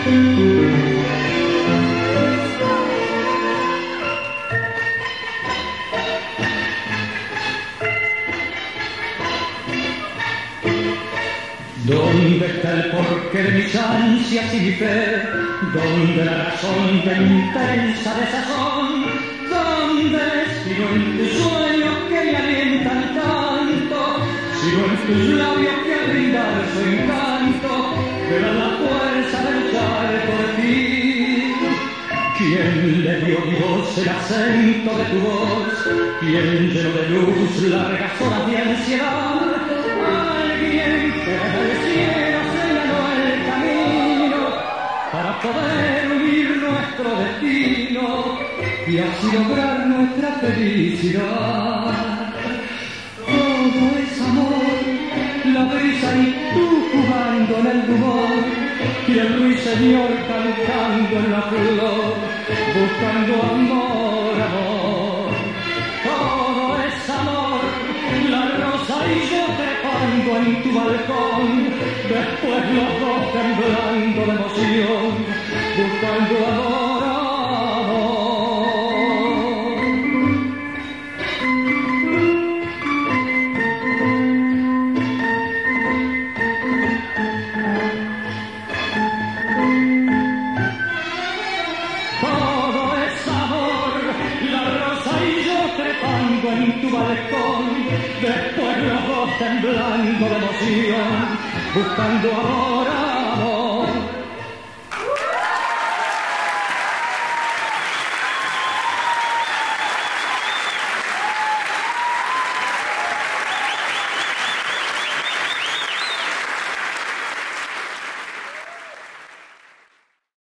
¿Dónde está el porqué de mis ansias y mi fe? ¿Dónde la razón de mi intensa desazón? ¿Dónde sigo en tus sueños que me alientan tanto? Sigo en tus labios que al brindar su encanto me dan la fuerza de luchar por ti. ¿Quién le dio mi voz el acento de tu voz? ¿Quién llenó de luz largas horas de ansiedad? Alguien que desde el cielo señaló el camino para poder unir nuestro destino y así lograr nuestra felicidad. Todo es amor, la brisa y tú jugando en el rumor y el ruiseñor cantando en la flor, buscando amor, amor. Todo es amor, la rosa y yo trepando en tu balcón, después los dos temblando de emoción, buscando amor, amor. Todo es amor, la rosa y yo trepando en tu balcón, después los dos temblando de emoción, buscando amor.